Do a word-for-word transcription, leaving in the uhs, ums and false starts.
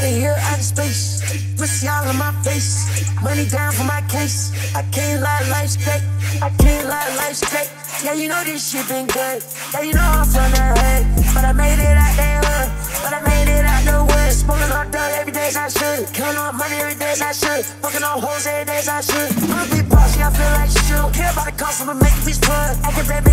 Out of here, out of space. Pussy all in my face. Money down for my case. I can't lie, life's great. I can't lie, life's great. Yeah, you know this shit been good. Yeah, you know I'm from the hood. But I made it out there hood. But I made it out the woods. Smoking on dirt every day as I should. Counting on money every day as I should. Fucking on hoes every day as I should. I'm a big boss, yeah, I feel like shit. Don't care about the cost, I'ma make these fun. I get that